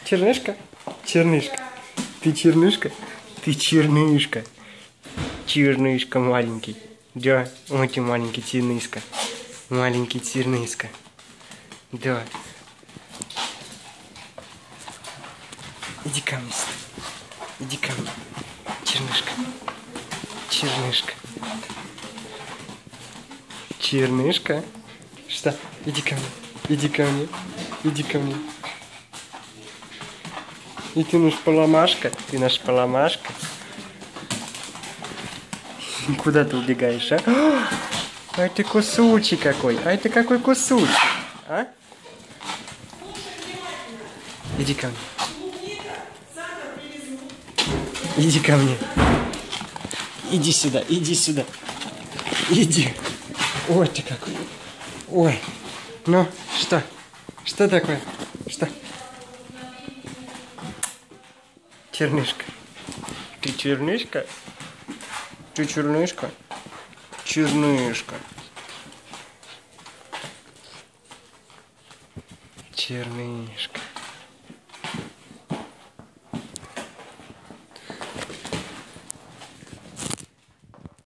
Чернышка? Чернышка. Ты чернышка? Ты чернышка. Чернышка маленький. Да, очень маленький чернышка. Маленький чернышка. Да. Иди ко мне. Иди ко мне. Чернышка. Чернышка. Чернышка. Что? Иди ко мне. Иди ко мне. Иди ко мне. И ты наш поломашка. Ты наш поломашка. Куда ты убегаешь, а? Ай ты кусучий какой. Ай ты какой кусучий. А? Иди ко мне. Иди ко мне. Иди сюда, иди сюда. Иди. Ой, ты какой. Ой. Ну, что? Что такое? Что? Чернышка. Ты чернышка? Ты чернышка? Чернышка. Чернышка.